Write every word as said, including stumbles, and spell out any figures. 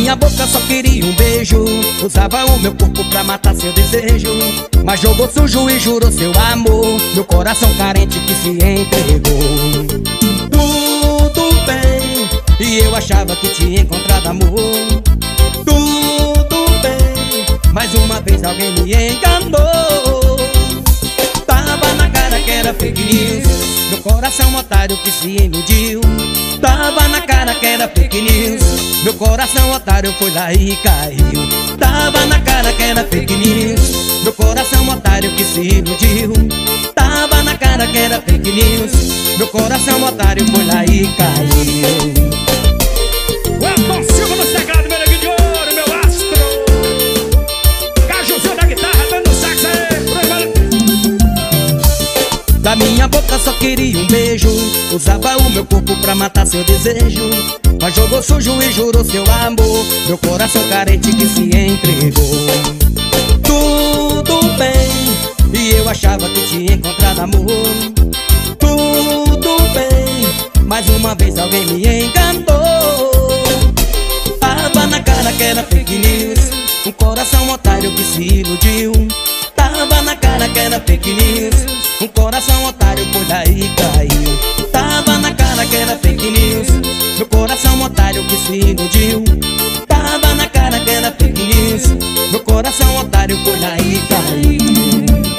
minha boca só queria um beijo, usava o meu corpo pra matar seu desejo, mas jogou sujo e jurou seu amor, meu coração carente que se entregou. Tudo bem, e eu achava que tinha encontrado amor. Tudo bem, mais uma vez alguém me enganou. Tava na cara que era fake news, meu coração otário que se iludiu. Tava na cara que era fake news, meu coração otário foi lá e caiu. Tava na cara que era fake news, meu coração otário que se iludiu. Tava na cara que era fake news, meu coração otário foi lá e caiu. O Elton Silva no teclado, meu neguinho de ouro, meu astro. Cajuzão da guitarra, dando sax aí. Da minha boca só queria um beijo, usava o meu corpo pra matar seu desejo, mas jogou sujo e jurou seu amor, meu coração carente que se entregou. Tudo bem, e eu achava que tinha encontrado amor. Tudo bem, mais uma vez alguém me enganou. Tava na cara que era fake news, um coração otário que se iludiu. Tava na cara que era fake news, um coração otário foi daí e caiu. Tava na cara que era fake news, meu coração otário que se iludiu. Tava na cara que era fake news, meu coração otário foi daí e caiu.